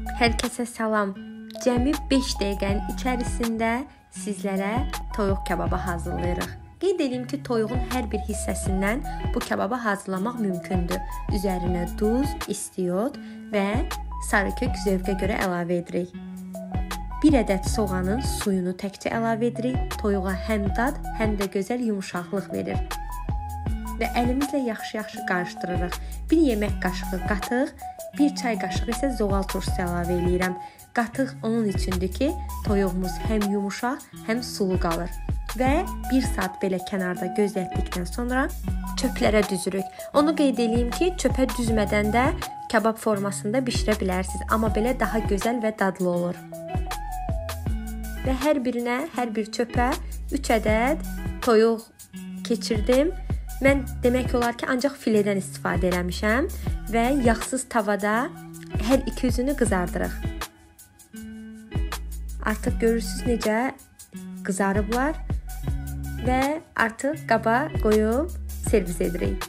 Hər kəsə salam. Cəmi 5 dəqiqənin içərisində sizlərə toyuq kababı hazırlayırıq. Qeyd edeyim ki, toyuğun hər bir hissəsindən bu kababı hazırlamaq mümkündür. Üzərinə duz, istiyot və sarı kök zövqə görə əlavə edirik. 1 ədəd soğanın suyunu təkcə əlavə edirik. Toyuğa həm dad, həm də gözəl yumşaqlıq verir. Və əlimizlə yaxşı-yaxşı qarışdırırıq. 1 yemək qaşığı qatıq, 1 çay qaşığı isə zoğal turşusu əlavə edirəm. Qatıq onun üçündür ki, toyuğumuz həm yumuşaq, həm sulu qalır. Və 1 saat belə kənarda gözlətdikdən sonra çöplərə düzürük. Onu qeyd edeyim ki, çöpə düzmədən də kabab formasında bişirə bilərsiniz. Amma belə daha gözəl və dadlı olur. Və hər bir çöpə 3 ədəd toyuq keçirdim. Mən demək olar ki, ancaq filedən istifadə eləmişəm və yağsız tavada hər iki üzünü qızardırıq. Artıq görürsünüz necə qızarıblar və artıq qaba qoyub servis edirik.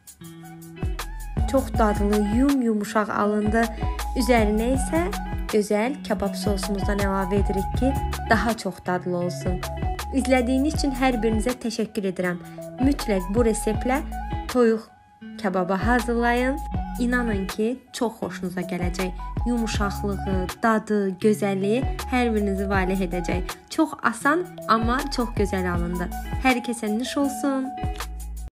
Çox dadlı, yumuşaq alındı. Üzərinə isə gözəl kabab sosumuzdan əlavə edirik ki, daha çox dadlı olsun. İzlədiyiniz üçün hər birinizə təşəkkür edirəm. Mütləq bu reseptlə toyuq kababı hazırlayın. İnanın ki, çox xoşunuza gələcək. Yumuşaqlığı, dadı, gözəlliyi hər birinizi valeh edəcək. Çox asan, amma çox gözəl alındı. Hər kəsə nuş olsun.